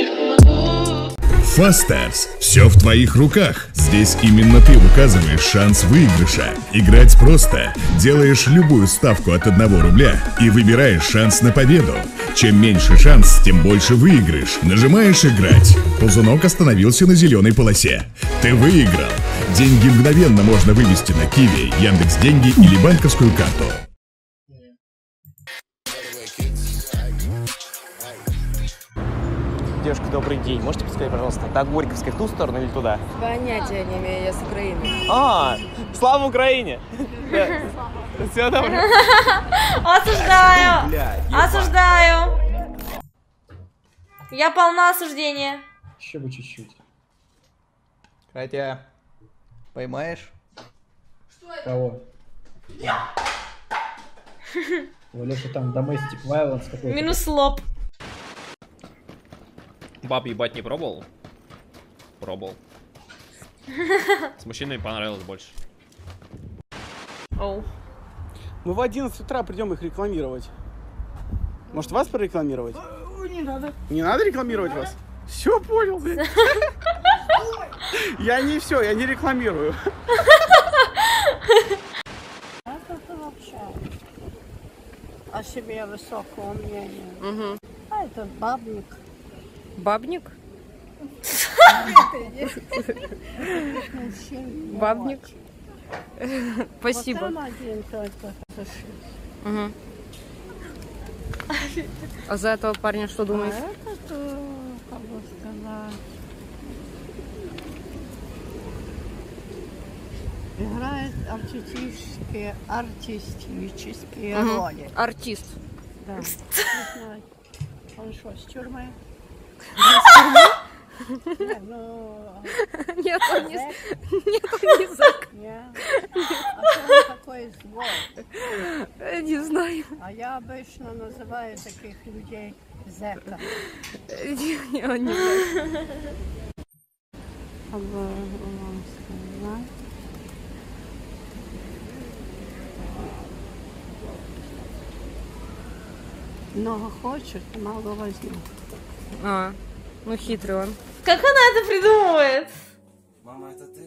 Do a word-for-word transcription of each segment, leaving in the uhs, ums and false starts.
Fasters. Все в твоих руках. Здесь именно ты указываешь шанс выигрыша. Играть просто. Делаешь любую ставку от одного рубля и выбираешь шанс на победу. Чем меньше шанс, тем больше выигрыш. Нажимаешь «Играть». Ползунок остановился на зеленой полосе. Ты выиграл. Деньги мгновенно можно вывести на Киви, Яндекс.Деньги или банковскую карту. Девушка, добрый день. Можете подсказать, пожалуйста, до Горьковской в ту сторону или туда? Понятия не имею, я с Украины. А, слава Украине! Все добро. Осуждаю! Осуждаю! Я полна осуждения. Еще бы чуть-чуть. Катя, поймаешь? Кого? У Леши там domestic violence какой-то. Минус лоб. Баб ебать не пробовал? Пробовал. С мужчиной понравилось больше. Оу. Мы в одиннадцать утра придем их рекламировать. Может, вас прорекламировать? Не надо. Не надо рекламировать вас? Все, понял, блядь. Я не все, я не рекламирую. Как это вообще? О себе высокого мнения. Угу. А это бабник. Бабник? Бабник? Спасибо. Вот там один только Угу. А за этого парня что думаешь? А этот, как бы сказать, играет артистические, артистические Угу. роли. Артист. Да. Не знаю. Он что, с тюрьмы? Нет, ну... Нет, он не... Нет, он не зэк. Нет. А что он такой злой? Не знаю. А я обычно называю таких людей зэком. Не, он не зэк. Как бы вам сказать? Много хочет, мало возьмет. А, ну хитрый он. Как она это придумывает? Мама, это ты?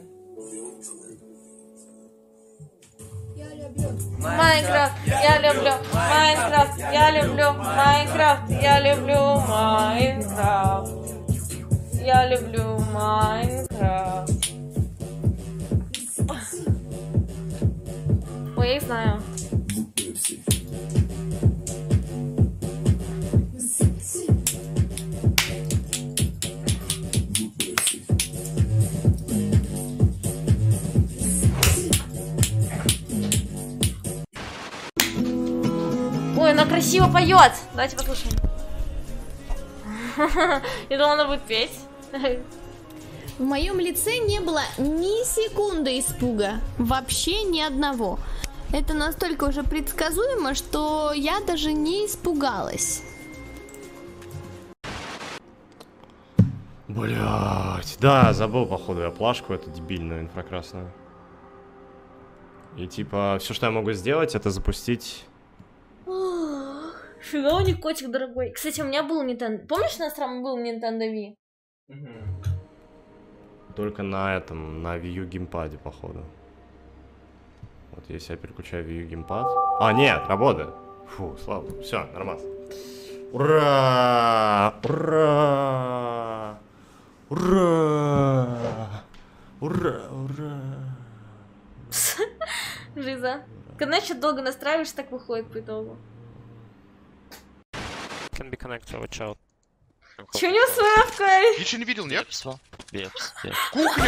Майнкрафт, я люблю Майнкрафт, я люблю Майнкрафт, я люблю Майнкрафт, я люблю Майнкрафт. Ой, я их знаю. Ой, она красиво поет. Давайте послушаем. Я думала, она будет петь. В моем лице не было ни секунды испуга. Вообще ни одного. Это настолько уже предсказуемо, что я даже не испугалась. Блять, да, забыл, походу, я плашку эту дебильную инфракрасную. И типа, все, что я могу сделать, это запустить... Фига у них котик дорогой. Кстати, у меня был Nintendo. Помнишь, у нас там был Nintendo Wii? Только на этом, на Wii U геймпаде, походу. Вот если я переключаю Wii U геймпад... А, нет, работает. Фу, слава. Все, нормально. Ура! Ура! Ура! Ура! Ура! Жиза. Когда еще долго настраиваешь, так выходит по итогу. Can be connected, watch out. Че не с вебкой? Ничего не видел, нет? Yes, yes. Кухня!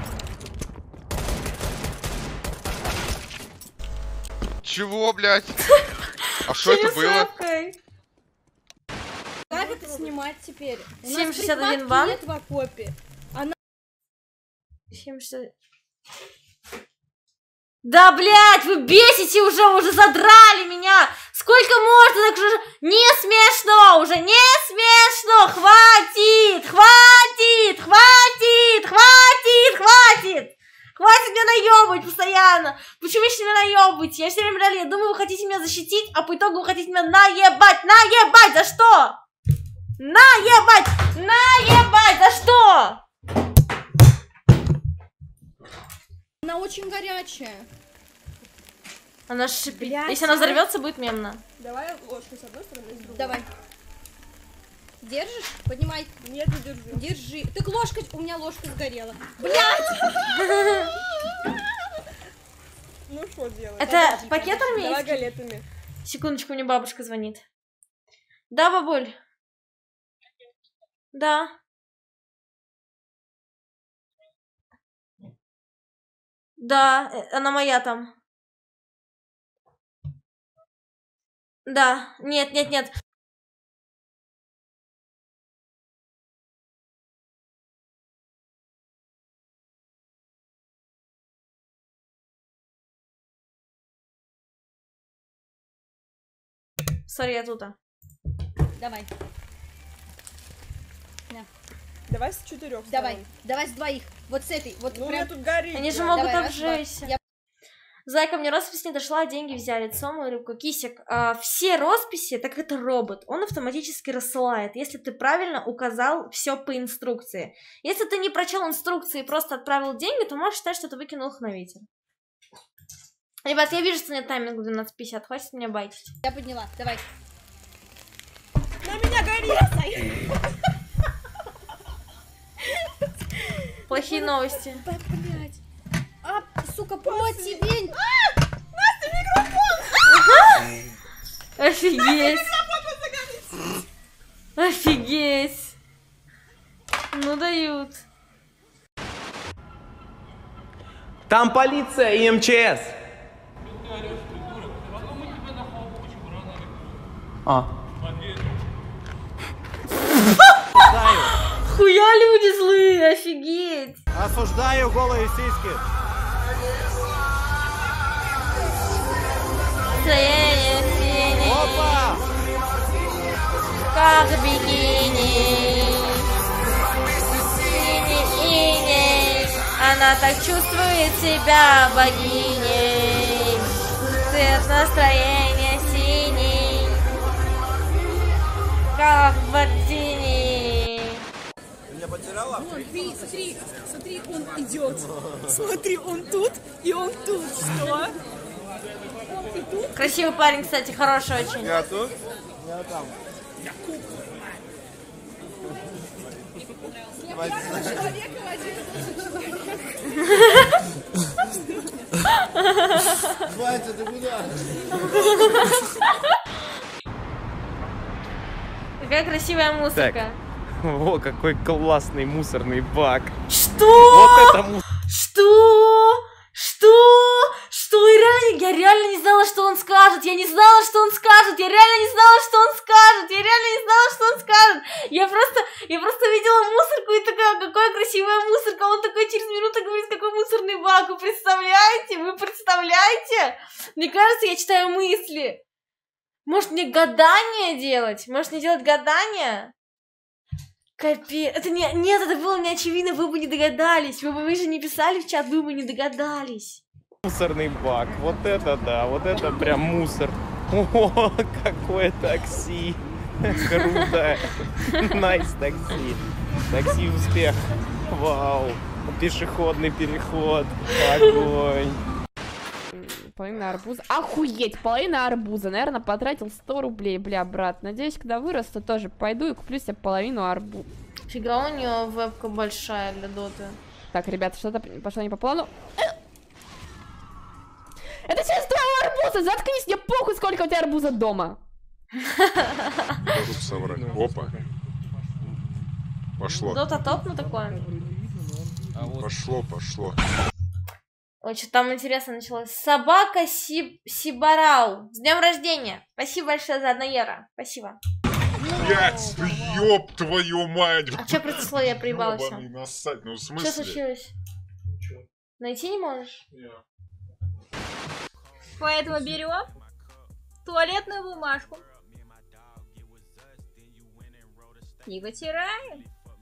Чего, блядь? А что это было? Как это снимать теперь? семь шестьдесят один бан. Нет в окопе. Она... семь шестьдесят... Да, блядь, вы бесите уже, уже задрали меня! Сколько можно, так уже не смешно, уже не смешно! Хватит, хватит, хватит, хватит, хватит! Хватит меня наебывать постоянно! Почему вы меня наебываете? Я все время реально, я думаю, вы хотите меня защитить, а по итогу вы хотите меня наебать! Наебать! За что? Наебать! Наебать! Она очень горячая. Она шипит. Блядь, Если она а? взорвется, будет мемно. Давай ложку с одной стороны, с другой. Давай. Держишь? Поднимай. Нет, не держи. Держи. Так ложка, у меня ложка сгорела. Блядь! Ну что делать? Это пакет армейский? Давай галетами. Секундочку, мне бабушка звонит. Да, бабуль? Да. Да, э, она моя там. Да, нет, нет, нет. Сори, я тут. Давай. На. Давай с четырех. Давай, сторон. давай с двоих. Вот с этой. Вот Ну, у прям... меня тут горит. Они же да. могут Давай, раз, два. обжечься. Я- Зайка, мне роспись не дошла, деньги взяли. Цому рыбку, кисик. А, все росписи, так это робот. Он автоматически рассылает, если ты правильно указал все по инструкции. Если ты не прочел инструкции и просто отправил деньги, то можешь считать, что ты выкинул их на ветер. Ребят, я вижу, что нет тайминга двенадцать пятьдесят. Хватит меня байтить. Я подняла. Давай. На меня горит! Плохие новости. Блять. А, сука, противень! Офигеть! Офигеть! Ну дают. Там полиция и эм че эс. А. Хуя люди злые, офигеть! Осуждаю голые сиськи. Настроение синее, Опа! как бикини. Синий иней, она так чувствует себя богиней. Цвет настроения синий, как в бортине. Меня потеряла? Смотри, смотри, смотри, он идет. Смотри, он тут и он тут. Что? Красивый парень, кстати, хороший очень. Я тут? Я там. Батя, ты куда? Какая красивая музыка. О, какой классный мусорный бак. Что? Вот это мусор. Что? Что? Что? Я реально, я реально не знала, что он скажет. Я не знала, что он скажет. Я реально не знала, что он скажет. Я реально не знала, что он скажет. Я просто, я просто видела мусорку и такая, какая красивая мусорка. Он такой через минуту говорит, какой мусорный бак. Вы представляете? Вы представляете? Мне кажется, я читаю мысли. Может, мне гадание делать? Может, мне делать гадание? Капец, это не, нет, это было не очевидно, вы бы не догадались, вы бы вы же не писали в чат, вы бы не догадались. Мусорный бак, вот это да, вот это прям мусор. О, какое такси, круто, найс такси, такси успех, вау, пешеходный переход, огонь. Половина арбуза. Охуеть, половина арбуза. Наверное, потратил сто рублей, бля, брат. Надеюсь, когда вырасту, тоже пойду и куплю себе половину арбуза. Фига, у нее вебка большая для доты. Так, ребята, что-то пошло не по плану. Это сейчас твоего арбуза! Заткнись, мне похуй, сколько у тебя арбуза дома. Могут соврать. Опа. Пошло. Дота топ, ну такое. Пошло, пошло. Ой, что там интересно началось. Собака Си... Сибарау. С днем рождения. Спасибо большое за одноера. Спасибо. Блять, ёб твою мать. А что произошло? Я проебалась. Ёбаный насать, ну в смысле? Что случилось? Ничего. Найти не можешь? Нет. Поэтому берем туалетную бумажку и вытираем.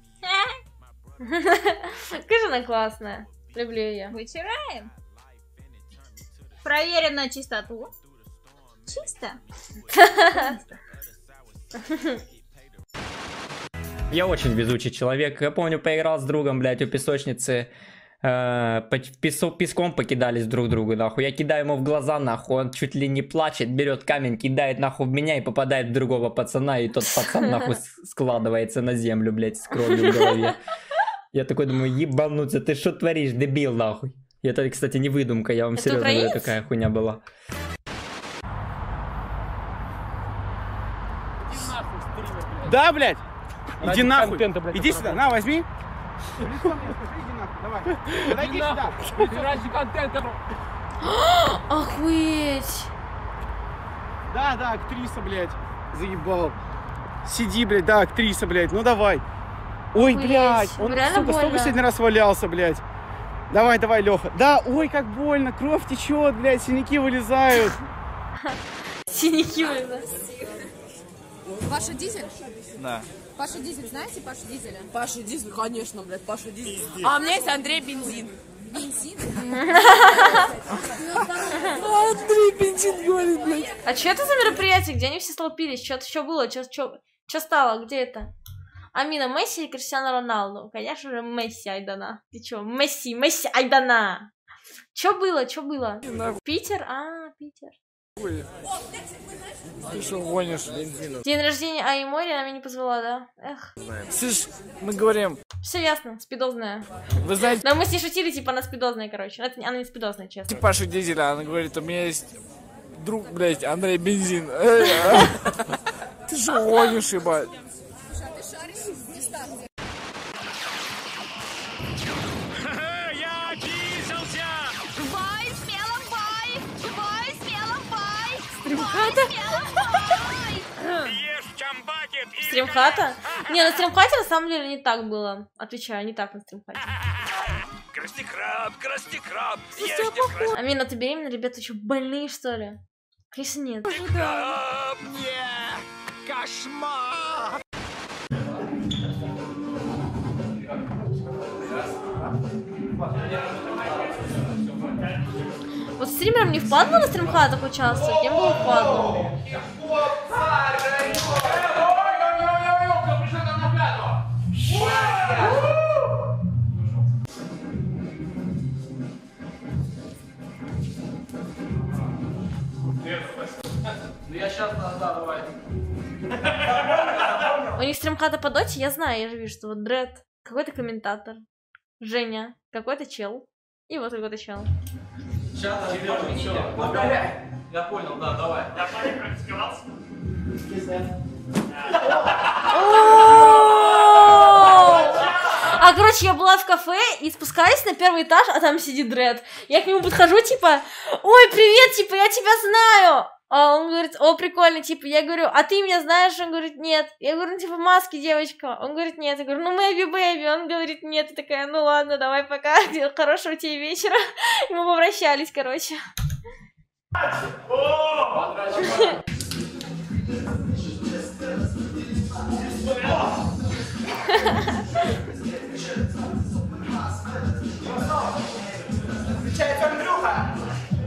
Какая она классная. Люблю ее. Вытираем. Проверим на чистоту. Чисто. Я очень везучий человек. Я помню, поиграл с другом, блядь, у песочницы э, песок, песком покидались друг другу, нахуй. Я кидаю ему в глаза, нахуй, он чуть ли не плачет, берет камень, кидает нахуй в меня и попадает в другого пацана, и тот пацан нахуй складывается на землю, блядь, с кровью в голове. Я такой думаю, ебануться, ты что творишь, дебил, нахуй. И это, кстати, не выдумка, я вам серьезно говорю, такая хуйня была. Да, блядь! Иди нахуй! Иди сюда, на, возьми! Подойди сюда! Ради контента! Охуеть! Да, да, актриса, блядь. Заебал. Сиди, блядь, да, актриса, блядь, ну давай. Ой, Охуеть. блядь, он, Реально сука, столько больно. сегодня раз валялся, блядь. Давай, давай, Леха. Да, ой, как больно, кровь течет, блядь, синяки вылезают. Синяки вылезают. Паша Дизель? Да. Паша Дизель, знаете Пашу Дизеля? Паша Дизель, конечно, блядь, Паша Дизель. А у меня есть Андрей Бензин. Бензин? Андрей Бензин говорит, блядь. А что это за мероприятие? Где они все столпились? Что-то еще было? Что стало? Где это? Амина, Месси или Криштиану Роналду? Конечно же, Месси, айдана. Ты чё? Месси, Месси, айдана. Чё было? Чё было? Питер? А, Питер. Ты что гонишь? День рождения Аймори, она меня не позвала, да? Эх. Слышь, мы говорим. Все ясно, спидозная. Вы знаете... Но мы с ней шутили, типа, она спидозная, короче. Это, она не спидозная, честно. Паша Дизеля, она говорит, у меня есть друг, блядь, Андрей Бензин. Ты что гонишь, ебать? Стримхата? Не, на стримхате на самом деле не так было. Отвечаю, не так на стримхате. Красный краб, красный краб, Амина, ты беременна? Ребята, что, больные, что ли? Конечно, нет. Краб, нет, кошмар. Вот стримерам не впадло на стримхатах участвовать? Мне было впадло. Я сейчас, да, давай. У них стримхата по доте, я знаю, я же вижу, что вот Дред, какой-то комментатор, Женя, какой-то чел, и вот какой-то чел. Сейчас, ребята, все, я понял, да, давай. Я понял, практиковался. А, короче, я была в кафе и спускаюсь на первый этаж, а там сидит Дред. Я к нему подхожу, типа, ой, привет, типа, я тебя знаю. А он говорит, о, прикольно, типа, я говорю, а ты меня знаешь? Он говорит, нет. Я говорю, ну, типа, маски, девочка. Он говорит, нет. Я говорю, ну, maybe, baby. Он говорит, нет. И такая, ну, ладно, давай, пока. Хорошего тебе вечера. И мы попрощались, короче. Включается Андрюха.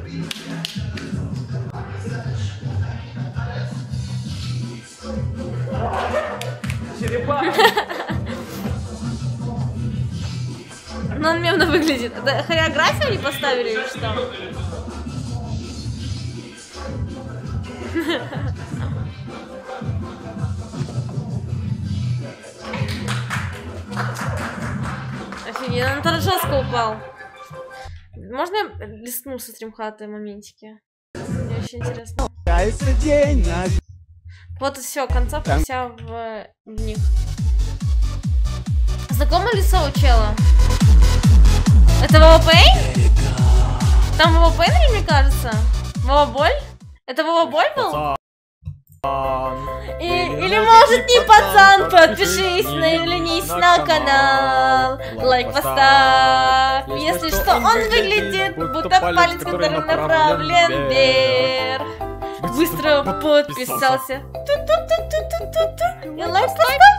Ну, он мемно выглядит. Это хореографию не поставили или что? Офигеть, он так жестко упал. Можно я листну со стримхаты моментики? Мне очень интересно. Вот и все, концовка вся в, в них. Знакомое лицо у чела? Это Вова Пейн? Там Вова Пейн, или мне кажется? Вова Боль? Это Вова Боль был? И, или может не пацан, подпишись, навернись на канал, лайк поставь. Если что, он выглядит, будто палец, который направлен вверх. Быстро подписался. Ту-ту-ту-ту-ту-ту. И лайк поставь.